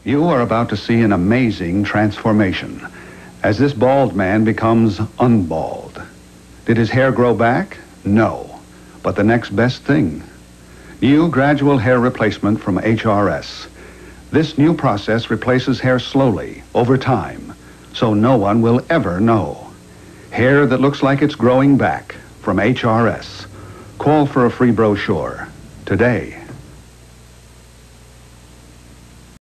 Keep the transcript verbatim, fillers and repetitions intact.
You are about to see an amazing transformation as this bald man becomes unbald. Did his hair grow back? No, but the next best thing. New gradual hair replacement from H R S. This new process replaces hair slowly, over time, so no one will ever know. Hair that looks like it's growing back from H R S. Call for a free brochure today.